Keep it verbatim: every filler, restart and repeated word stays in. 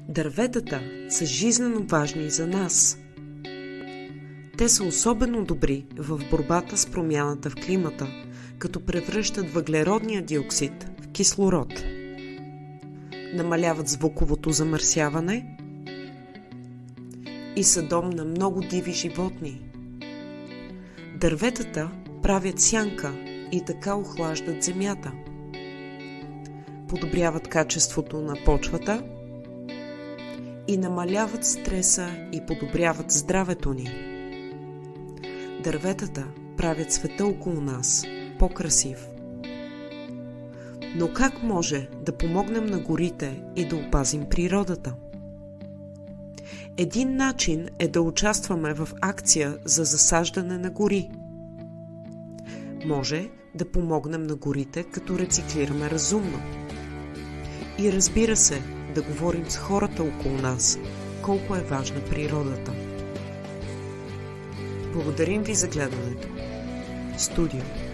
Дърветата са жизнено важни за нас. Те са особено добри в борбата с промяната в климата, като превръщат въглеродния диоксид в кислород. Намаляват звуковото замърсяване и са дом на много диви животни. Дърветата правят сянка и така охлаждат земята. Подобряват качеството на почвата и намаляват стреса и подобряват здравето ни. Дърветата правят света около нас по-красив. Но как може да помогнем на горите и да опазим природата? Един начин е да участваме в акция за засаждане на гори. Може да помогнем на горите, като рециклираме разумно. И разбира се, да говорим с хората около нас, колко е важна природата. Благодарим ви за гледането. Студио